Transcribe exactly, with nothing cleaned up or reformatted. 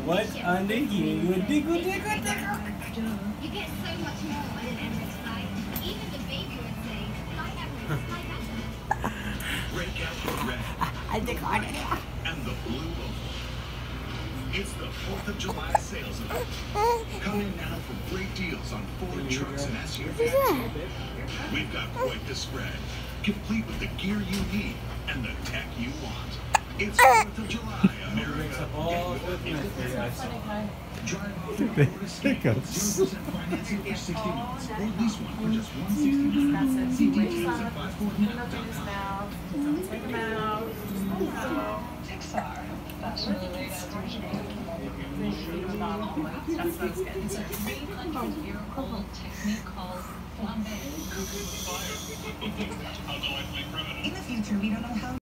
What's under here? You diggle, diggle, diggle. You get so much more when an entrance flight. Even the baby would say, I have a flight better. Break out the red I think I did. and the blue oval. It's the fourth of July sales event. Come in now for great deals on Ford trucks and S U Vs. We've got quite the spread, complete with the gear you need and the tech you want. It's fourth of July, America. Drive off your Ford Escape with zero percent financing for sixty months, or lease one for just one hundred sixty-nine dollars. See details at five four now dot com. Take them out. Pixar. That's really late after That's what I was getting. It's a three hundred year old technique called flambe. In the future, we don't know how